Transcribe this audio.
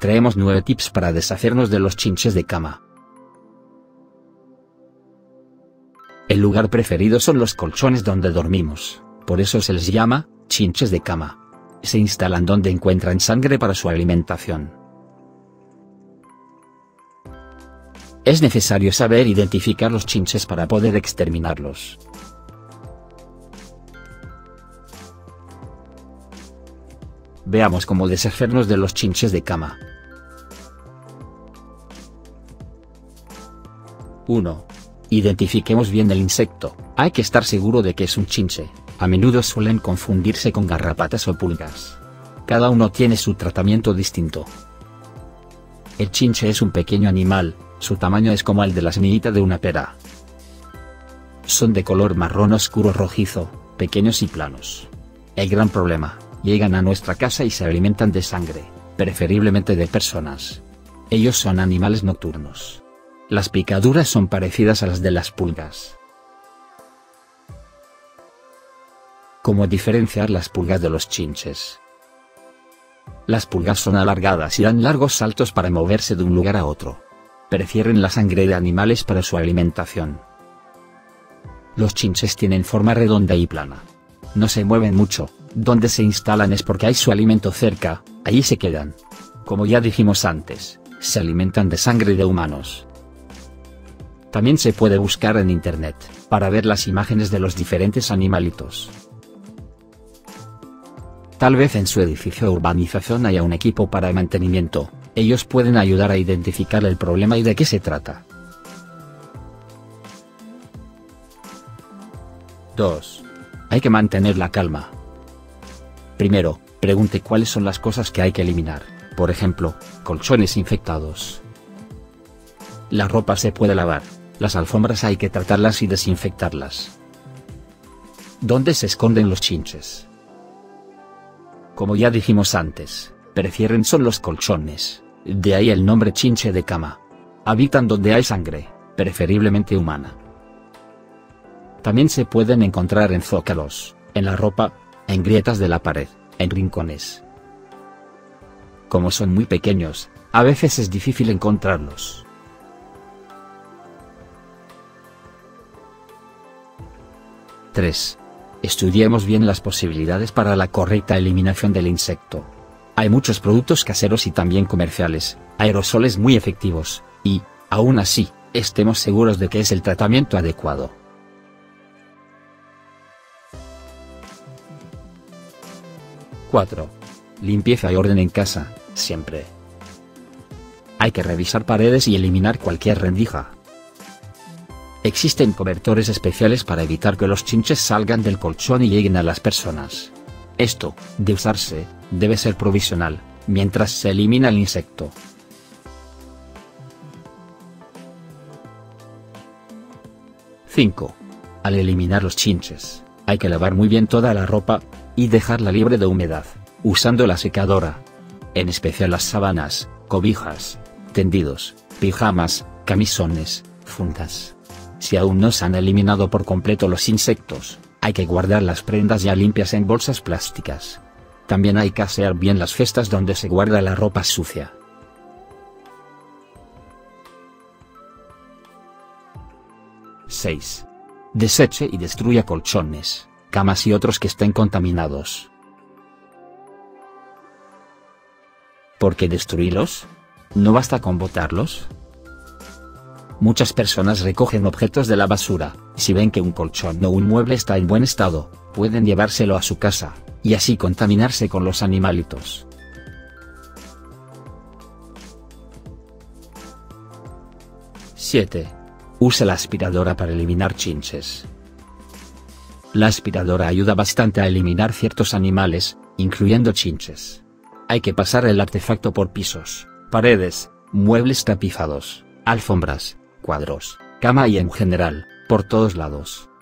traemos 9 tips para deshacernos de los chinches de cama. El lugar preferido son los colchones donde dormimos, por eso se les llama chinches de cama. Se instalan donde encuentran sangre para su alimentación. Es necesario saber identificar los chinches para poder exterminarlos. Veamos cómo deshacernos de los chinches de cama. 1. Identifiquemos bien el insecto. Hay que estar seguro de que es un chinche. A menudo suelen confundirse con garrapatas o pulgas. Cada uno tiene su tratamiento distinto. El chinche es un pequeño animal, su tamaño es como el de la semillita de una pera. Son de color marrón oscuro rojizo, pequeños y planos. El gran problema: llegan a nuestra casa y se alimentan de sangre, preferiblemente de personas. Ellos son animales nocturnos. Las picaduras son parecidas a las de las pulgas. ¿Cómo diferenciar las pulgas de los chinches? Las pulgas son alargadas y dan largos saltos para moverse de un lugar a otro. Prefieren la sangre de animales para su alimentación. Los chinches tienen forma redonda y plana. No se mueven mucho, donde se instalan es porque hay su alimento cerca, allí se quedan. Como ya dijimos antes, se alimentan de sangre de humanos. También se puede buscar en internet, para ver las imágenes de los diferentes animalitos. Tal vez en su edificio o urbanización haya un equipo para el mantenimiento, ellos pueden ayudar a identificar el problema y de qué se trata. 2. Hay que mantener la calma. Primero, pregunte cuáles son las cosas que hay que eliminar, por ejemplo, colchones infectados. La ropa se puede lavar, las alfombras hay que tratarlas y desinfectarlas. ¿Dónde se esconden los chinches? Como ya dijimos antes, prefieren son los colchones, de ahí el nombre chinche de cama. Habitan donde hay sangre, preferiblemente humana. También se pueden encontrar en zócalos, en la ropa, en grietas de la pared, en rincones. Como son muy pequeños, a veces es difícil encontrarlos. 3. Estudiemos bien las posibilidades para la correcta eliminación del insecto. Hay muchos productos caseros y también comerciales, aerosoles muy efectivos, y, aún así, estemos seguros de que es el tratamiento adecuado. 4. Limpieza y orden en casa, siempre. Hay que revisar paredes y eliminar cualquier rendija. Existen cobertores especiales para evitar que los chinches salgan del colchón y lleguen a las personas. Esto, de usarse, debe ser provisional, mientras se elimina el insecto. 5. Al eliminar los chinches, hay que lavar muy bien toda la ropa, y dejarla libre de humedad, usando la secadora. En especial las sábanas, cobijas, tendidos, pijamas, camisones, fundas. Si aún no se han eliminado por completo los insectos, hay que guardar las prendas ya limpias en bolsas plásticas. También hay que asear bien las cestas donde se guarda la ropa sucia. 6. Deseche y destruya colchones, camas y otros que estén contaminados. ¿Por qué destruirlos? ¿No basta con botarlos? Muchas personas recogen objetos de la basura, si ven que un colchón o un mueble está en buen estado, pueden llevárselo a su casa, y así contaminarse con los animalitos. 7. Use la aspiradora para eliminar chinches. La aspiradora ayuda bastante a eliminar ciertos animales, incluyendo chinches. Hay que pasar el artefacto por pisos, paredes, muebles tapizados, alfombras, cuadros, cama y en general, por todos lados.